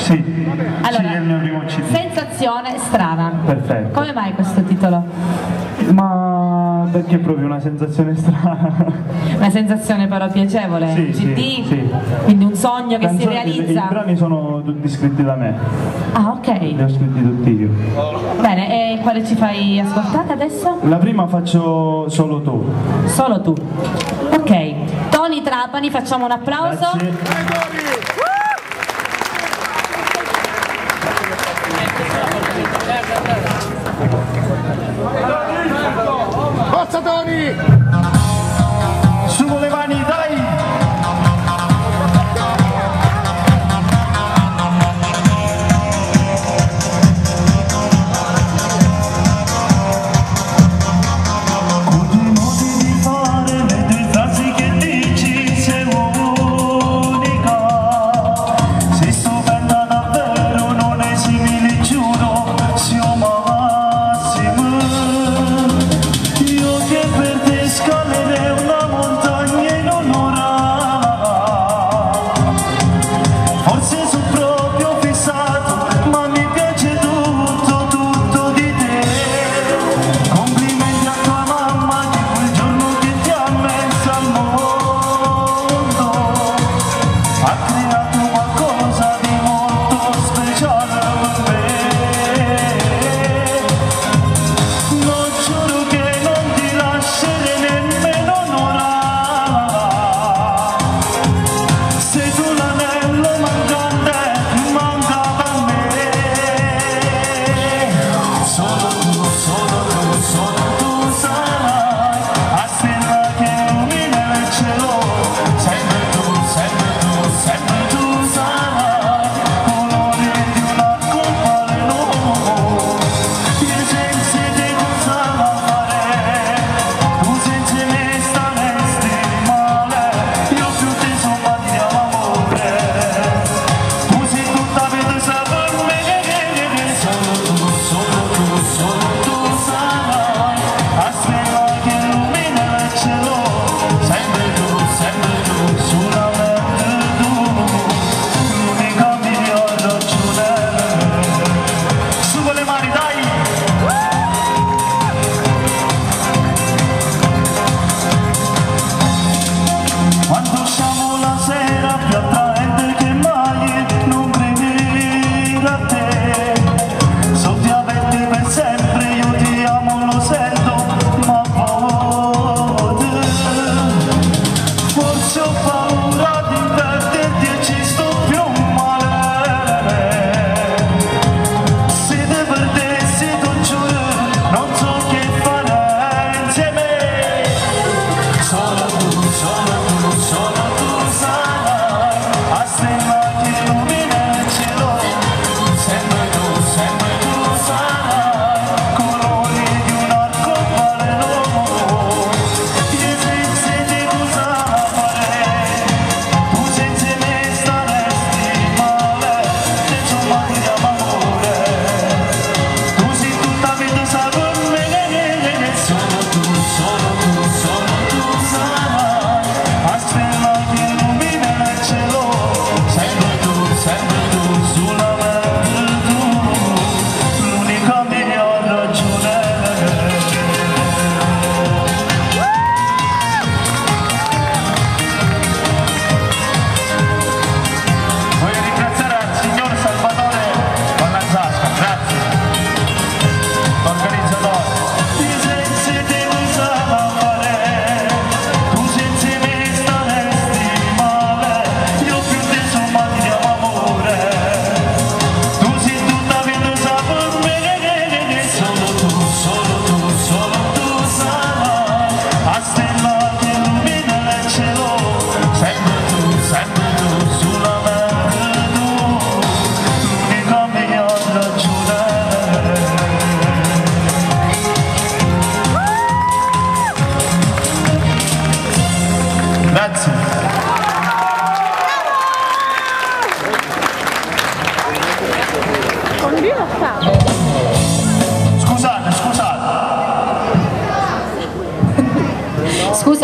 Sì, Allora, sì, è il mio primo CD. Sensazione strana. Perfetto. Come mai questo titolo? Ma perché è proprio una sensazione strana. Una sensazione però piacevole, Sì, un CD, sì. quindi un sogno che si Canzoni- realizza. I brani sono tutti scritti da me, Ah, ok. li ho scritti tutti io. Bene, e quale ci fai ascoltare adesso? La prima faccio Solo tu. Solo tu. Ok, Tony Trapani, facciamo un applauso. Grazie. Forza Tony! Su con le mani, dai! Scalerei una montagna e non ho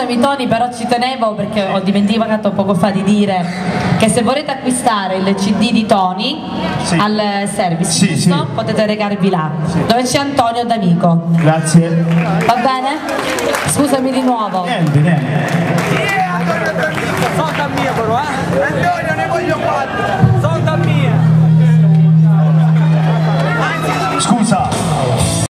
Scusami Tony, però ci tenevo perché ho dimenticato poco fa di dire che se volete acquistare il CD di Tony al service, Sì, giusto? sì. Potete recarvi là, dove c'è Antonio D'Amico. Grazie. Va bene? Scusami di nuovo. Niente. Antonio, ne voglio 4.